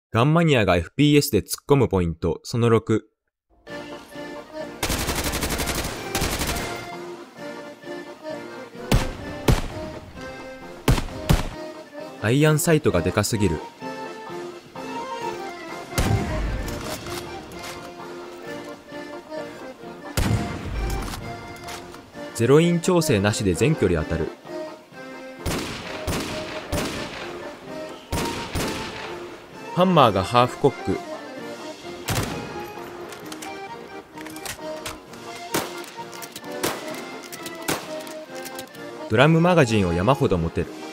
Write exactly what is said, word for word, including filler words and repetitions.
ガンマニアが エフピーエス で突っ込むポイント、そのろく。アイアンサイトがでかすぎる。ゼロイン調整なしで全距離当たる。ハンマーがハーフコック。ドラムマガジンを山ほど持てる。